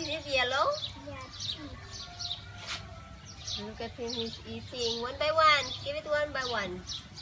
Is it yellow? Yeah, Look at him, he's eating one by one. Give it one by one.